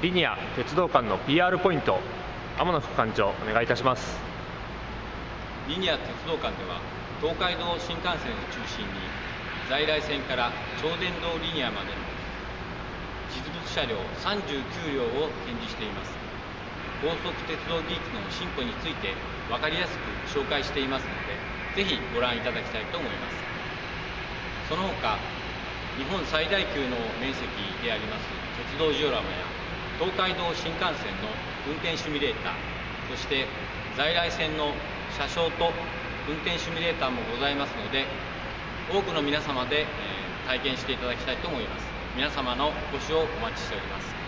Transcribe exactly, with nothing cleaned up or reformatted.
リニア鉄道館の ピーアール ポイント、天野副館長、お願いいたします。 リニア鉄道館では、東海道新幹線を中心に在来線から超電導リニアまでの実物車両さんじゅうきゅうりょうを展示しています。高速鉄道技術の進歩について分かりやすく紹介していますので、ぜひご覧いただきたいと思います。その他、日本最大級の面積であります鉄道ジオラマや東海道新幹線の運転シミュレーター、そして在来線の車掌と運転シミュレーターもございますので、多くの皆様で、えー、体験していただきたいと思います。皆様のご視聴をお待ちしております。